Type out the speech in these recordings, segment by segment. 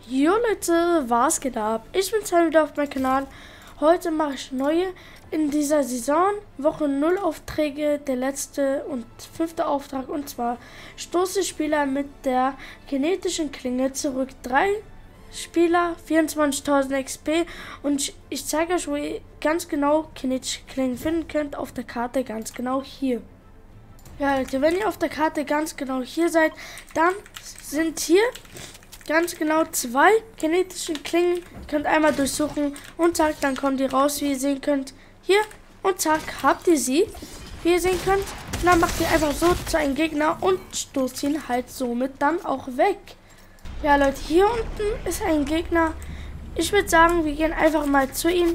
Jo Leute, was geht ab? Ich bin Sam wieder auf meinem Kanal. Heute mache ich neue in dieser Saison. Woche 0 Aufträge, der letzte und 5. Auftrag. Und zwar stoße Spieler mit der kinetischen Klinge zurück. 3 Spieler, 24.000 XP. Und ich zeige euch, wo ihr ganz genau kinetische Klingen finden könnt. Auf der Karte ganz genau hier. Ja Leute, wenn ihr auf der Karte ganz genau hier seid, dann sind hier ganz genau 2 kinetische Klingen. Ihr könnt einmal durchsuchen und zack, dann kommen die raus, wie ihr sehen könnt. Hier und zack, habt ihr sie, wie ihr sehen könnt. Und dann macht ihr einfach so zu einem Gegner und stoßt ihn halt somit dann auch weg. Ja Leute, hier unten ist ein Gegner. Ich würde sagen, wir gehen einfach mal zu ihm.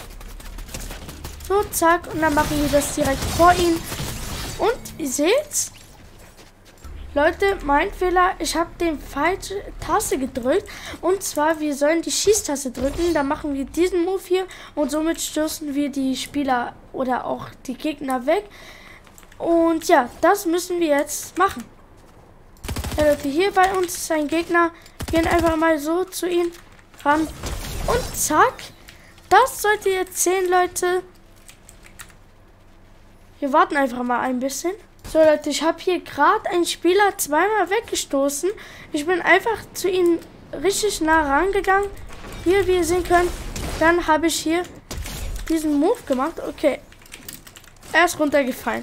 So, zack, und dann machen wir das direkt vor ihm. Und ihr seht's? Leute, mein Fehler, ich habe den falsche Taste gedrückt. Und zwar, wir sollen die Schießtaste drücken. Dann machen wir diesen Move hier und somit stoßen wir die Spieler oder auch die Gegner weg. Und ja, das müssen wir jetzt machen. Ja, Leute, hier bei uns ist ein Gegner. Wir gehen einfach mal so zu ihm ran. Und zack. Das sollte jetzt sehen, Leute. Wir warten einfach mal ein bisschen. So Leute, ich habe hier gerade einen Spieler zweimal weggestoßen. Ich bin einfach zu ihm richtig nah rangegangen. Hier, wie ihr sehen könnt. Dann habe ich hier diesen Move gemacht. Okay. Er ist runtergefallen.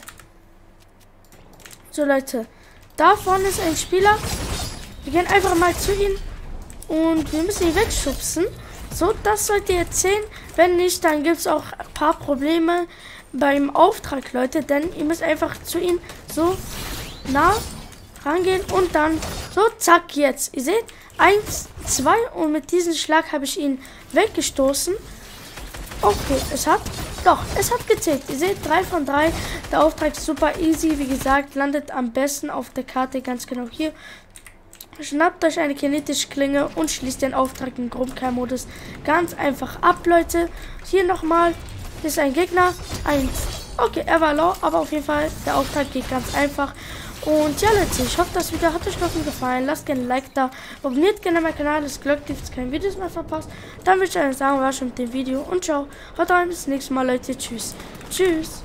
So Leute, da vorne ist ein Spieler. Wir gehen einfach mal zu ihm. Und wir müssen ihn wegschubsen. So, das sollt ihr jetzt sehen. Wenn nicht, dann gibt es auch ein paar Probleme beim Auftrag, Leute. Denn ihr müsst einfach zu ihm so nah rangehen und dann so, zack, jetzt. Ihr seht, 1, 2 und mit diesem Schlag habe ich ihn weggestoßen. Okay, es hat gezählt. Ihr seht, 3 von 3. Der Auftrag ist super easy. Wie gesagt, landet am besten auf der Karte ganz genau hier. Schnappt euch eine kinetische Klinge und schließt den Auftrag im Gruppenkern-Modus ganz einfach ab, Leute. Hier nochmal, hier ist ein Gegner. 1. Okay, er war low, aber auf jeden Fall, der Auftrag geht ganz einfach. Und ja, Leute, ich hoffe, das Video hat euch gefallen. Lasst gerne ein Like da, abonniert gerne meinen Kanal, das Glöckchen, damit ihr keine Videos mehr verpasst. Dann würde ich euch sagen, war schon mit dem Video und ciao. Haut rein, bis zum nächsten Mal, Leute. Tschüss. Tschüss.